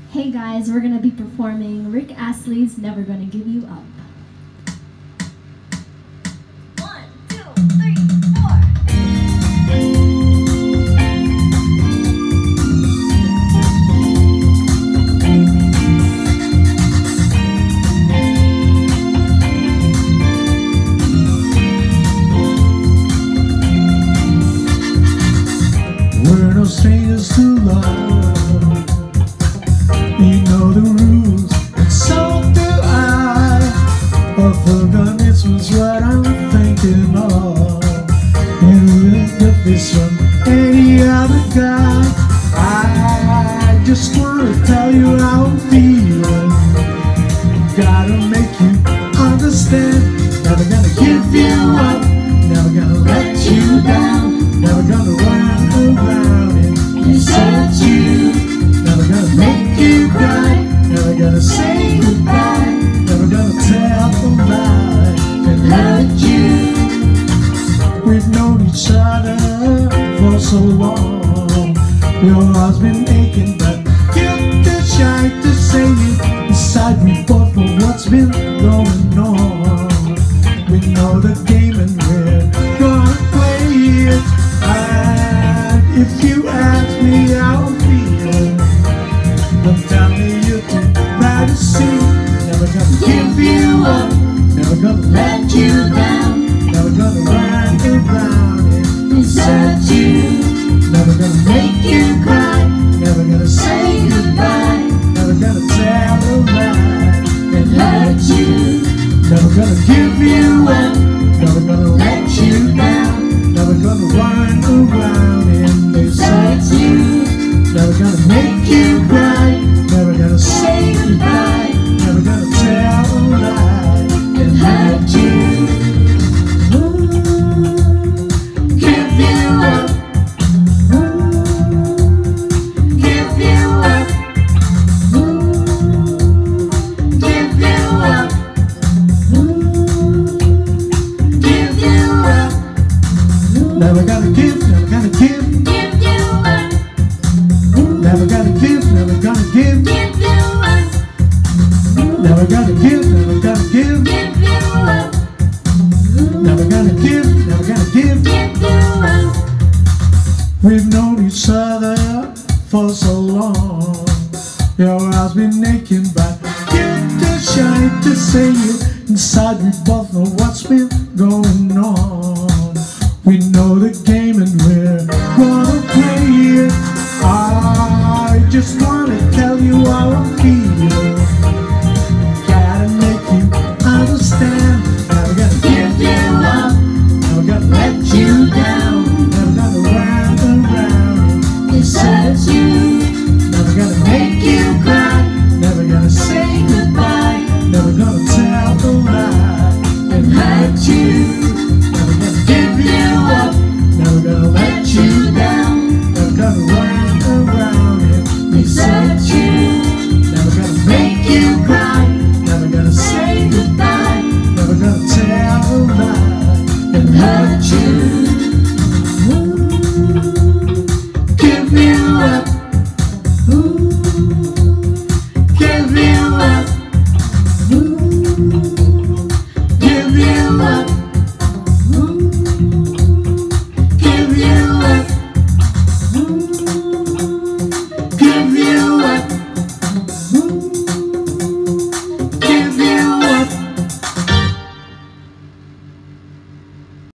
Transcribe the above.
Hey guys, we're gonna be performing Rick Astley's Never Gonna Give You Up. 1, 2, 3, 4. We're no strangers to love. You know the rules, and so do I. But forgiveness was what I'm thinking of. You look at this from any other guy. I just wanna tell you how I'm feeling. Gotta make you understand. Never gonna give you up. Never gonna let you down. Never gonna run around and desert you. Never gonna make you cry. Never gonna say goodbye. Never gonna tell a lie and hurt you. We've known each other for so long. Your heart's been aching, but you're too shy to say it. Inside we both know what's been going on. We know the game and we're gonna play it. And if you ask me how I'm feeling, don't tell me you're too bad to see. Never gonna give you up. Never gonna let you down. Never gonna run around and desert you. Never gonna make you cry. Never gonna say goodbye. Never gonna tell a lie and hurt you. Never gonna give you up. Never gonna let you down. Never gonna run around and desert you. Never gonna make you cry. Never gonna say goodbye. Never gonna tell a lie and hurt you. Give you up. Give you up. Give you up. Give you up. Never gonna give, never gonna give. Give you up. Never gonna give, never gonna give. Give you up. Never gonna give, never gonna give. Give you up. Never gonna give, never gonna give. Give you up. We've known each other for so long. Your heart's been aching, but you're too shy to say it. Inside we both know what's been going on. We know the game and we're gonna play it. I just wanna tell you how I'm feeling.